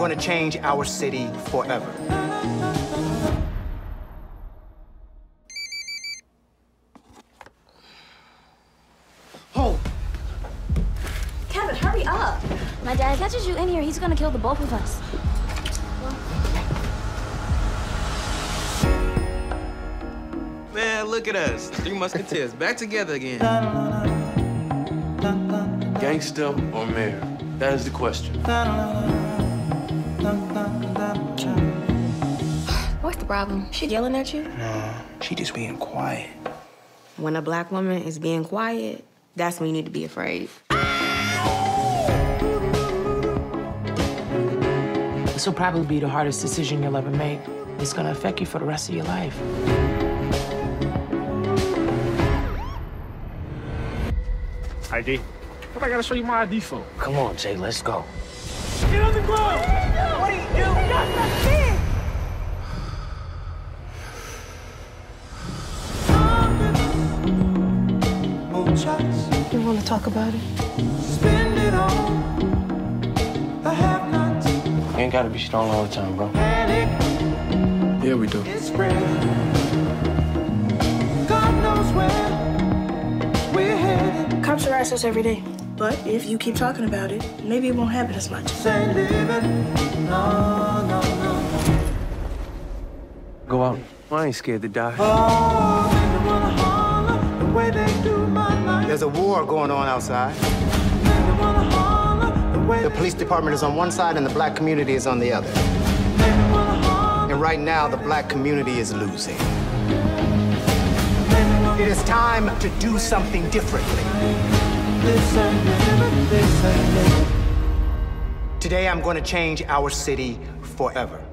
going to change our city forever. Hold. Kevin, hurry up. My dad catches you in here, he's gonna kill the both of us. Man, look at us. Three Musketeers back together again. Gangster or mayor? That is the question. What's the problem? She yelling at you? No, she just being quiet. When a black woman is being quiet, that's when you need to be afraid. This will probably be the hardest decision you'll ever make. It's gonna affect you for the rest of your life. ID? What I gotta show you my ID for? Come on, Jay, let's go. Get on the ground! What are you doing? That's not fair! You wanna talk about it? Spend it all. I have not. You ain't gotta be strong all the time, bro. Yeah, we do. It's spread. God knows where we're headed. Cops harass us every day. But if you keep talking about it, maybe it won't happen as much. Say living. No, no, no. Go out. I ain't scared to die. Oh, they wanna holler the way they do my life. There's a war going on outside. They wanna holler the way The police department is on one side and the black community is on the other. they wanna holler. And right now, the black community is losing. It is time to do something differently. This ain't living, this ain't living. Today, I'm going to change our city forever.